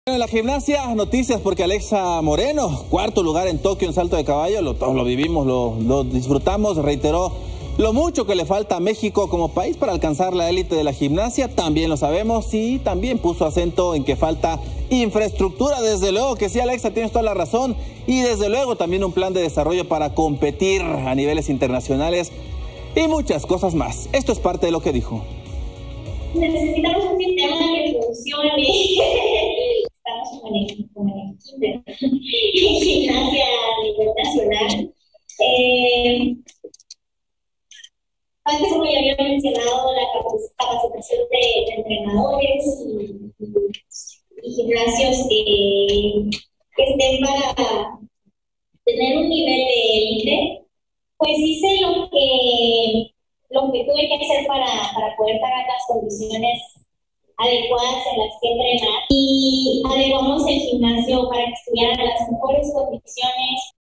En la gimnasia, noticias porque Alexa Moreno, cuarto lugar en Tokio en salto de caballo, todos lo vivimos, lo disfrutamos, reiteró lo mucho que le falta a México como país para alcanzar la élite de la gimnasia, también lo sabemos, y también puso acento en que falta infraestructura, desde luego que sí, Alexa, tienes toda la razón, y desde luego también un plan de desarrollo para competir a niveles internacionales y muchas cosas más. Esto es parte de lo que dijo. Necesitamos un sistema que funcione. Estamos con el kinder en gimnasia a nivel nacional. Antes, como ya había mencionado, la capacitación de entrenadores y gimnasios que estén para tener un nivel de élite, pues hice lo que tuve que hacer para poder pagar las condiciones adecuadas en las que entrenar, y adecuamos el gimnasio para que estuvieran en las mejores condiciones.